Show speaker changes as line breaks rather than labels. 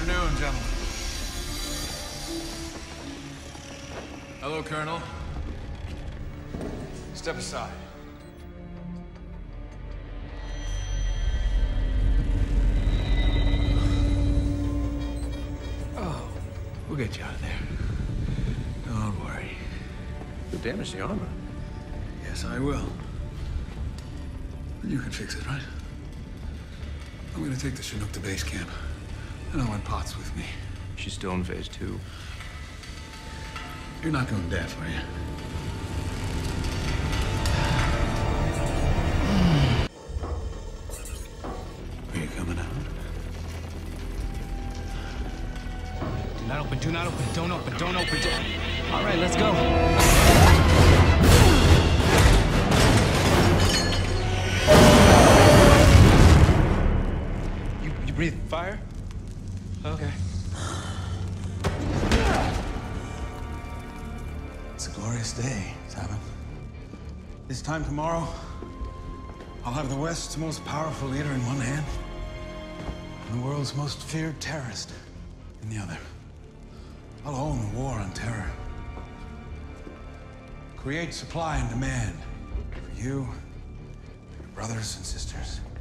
afternoon, gentlemen. Hello, Colonel. Step aside. Oh, we'll get you out of there. Don't worry.
You'll damage the armor.
Yes, I will. But you can fix it, right? I'm gonna take the Chinook to base camp. And I want Potts with me.
She's still in phase 2.
You're not going deaf, are you? Are you coming out?
Do not open, do not open, don't open, don't open. All right, let's go. You breathe fire? Okay.
It's a glorious day, Tavin. This time tomorrow, I'll have the West's most powerful leader in one hand and the world's most feared terrorist in the other. I'll own the war on terror. Create supply and demand for you, your brothers and sisters.